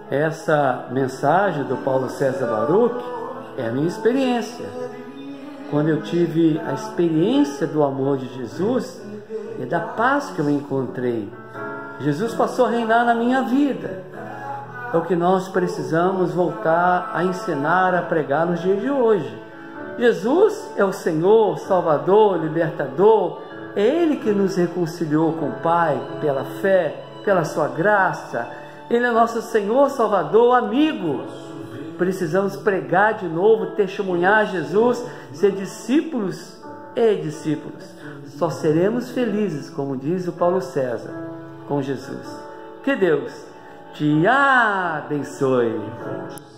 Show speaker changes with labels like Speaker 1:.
Speaker 1: Essa mensagem do Paulo César Baruch é a minha experiência. Quando eu tive a experiência do amor de Jesus e da paz que eu encontrei, Jesus passou a reinar na minha vida. É o que nós precisamos voltar a ensinar, a pregar nos dias de hoje. Jesus é o Senhor, Salvador, Libertador. É Ele que nos reconciliou com o Pai pela fé, pela sua graça. Ele é nosso Senhor, Salvador, amigo. Precisamos pregar de novo, testemunhar Jesus, ser discípulos e discípulos. Só seremos felizes, como diz o Paulo César, com Jesus. Que Deus te abençoe.